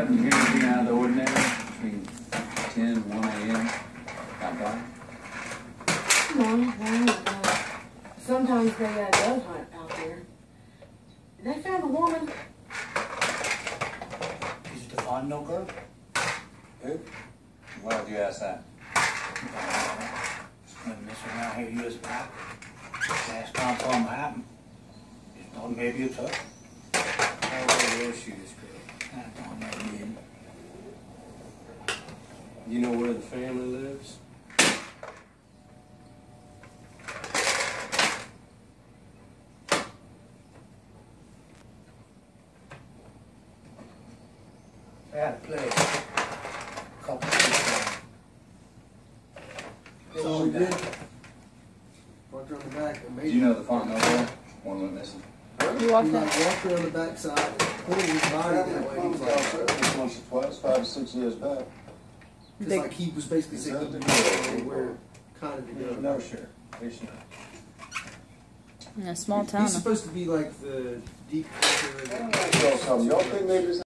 having hearings being out of the ordinary between 10 and 1 a.m. out by? No. Sometimes they dove hunt out there. They found a woman. Is it the fond no girl? Who? Why would you ask that? Just been messing around here years back. Last time something happened. Just thought maybe it's her. How old was she, this girl? I thought maybe it. You know where the family lives? I had a place a couple of weeks ago. That's all we did. Walked around the back and Do made you know the Fontenot girl? One went missing. You walked He in. like walked around the backside, pulled his body that way. He was like, Once or twice, 5 to 6 years back. it's They- like he was basically Is saying that the that deal? we're kind of together. No, sure. They should. In a small town. He's supposed to be like the deep. Y'all think maybe it's